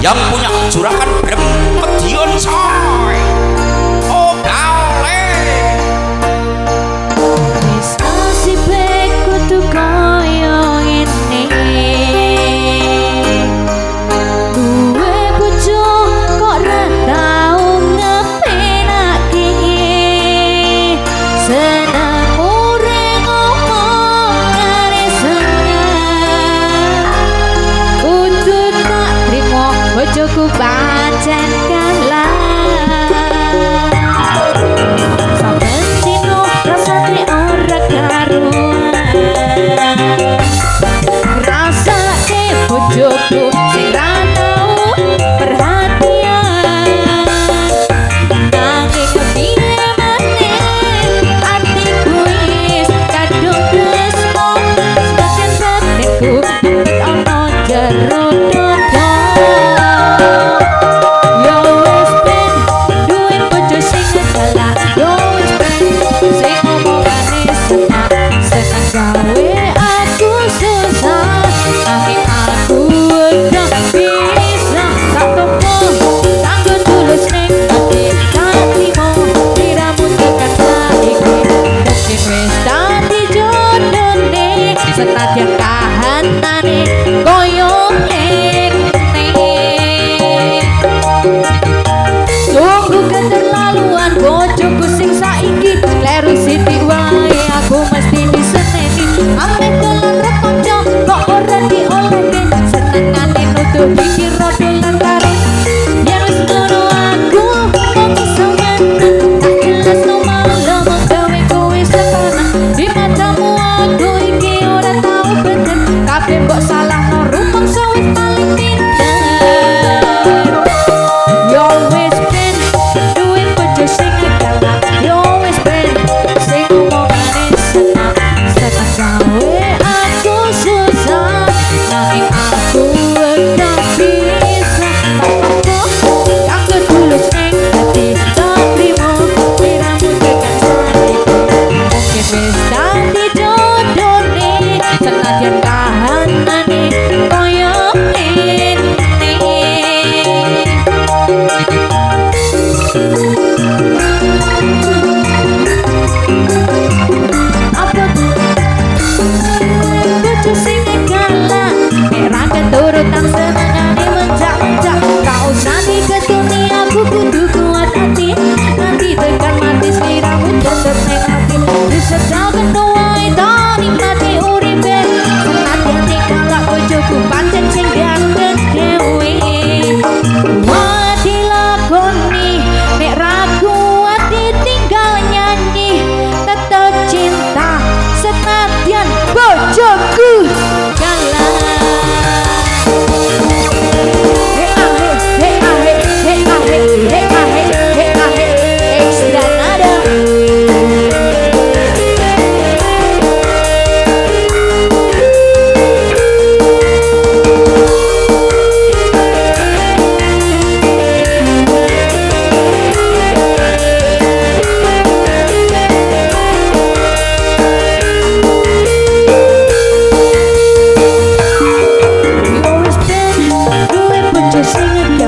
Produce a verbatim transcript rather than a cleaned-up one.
yang punya juragan Brempedion coy. Oh gaule wis nasibe kudu kaya ngene duwe bojo kok ra tau ngepenake seneng urip ngomongane seneng kudu tak trimo bojoku pancen kalah sampeyan dino rasane ora karuan rasane bojoku sing ra tau perhatian nanging piye maneh atiku wis kadung tresno sebagian setengku ana jero dodo yo wis ben duwe bojo sing galak yo wis ben sing ngomongane seneng seneng gawe aku susah nanging aku udah bisa tak topo kanggo tulus ning ati katimo diramu tekan saiki mungkin wis dadi jodone senadyan kahanane koyo ngene sungguh keterlaluan bojoku sing saiki kleru sithik wae aku mesti diseneni ameh dolan ro kanca kok ora diolehke senengane nuduh dikira dolan karo yen wis ngono aku kok iso meneng tak jelas no malah menggawe kowe sepanah di matamu aku iki ora tau bener kabeh mbok salahno rumangsa wis paling pinter yo wis ben duwe bojo sing galak yo wis ben sing ngomongane seneng seneng gawe aku susah nanging aku udah bisa apa kanggo tulus ning ati tak trimo diramu tekan saiki mungkin wis dadi jodone senadyan kahanane koyo ngene apa bojo sing galak nek ra keturutan senengane mencak-mencak ra usah diketuni aku kudu kuat hati nanti tekan mati sliramu tetep ning ati disejal keno wae tak nikmati uripe senadyan galak bojoku pancen sing ganteng dhewe wah dilakoni nek ra kuat ditinggal nyanyi tetep cinta senadyan bojoku galak he ahe he ahe he ahe he ahe he ahe ekstra nada yo wis ben duwe bojo sing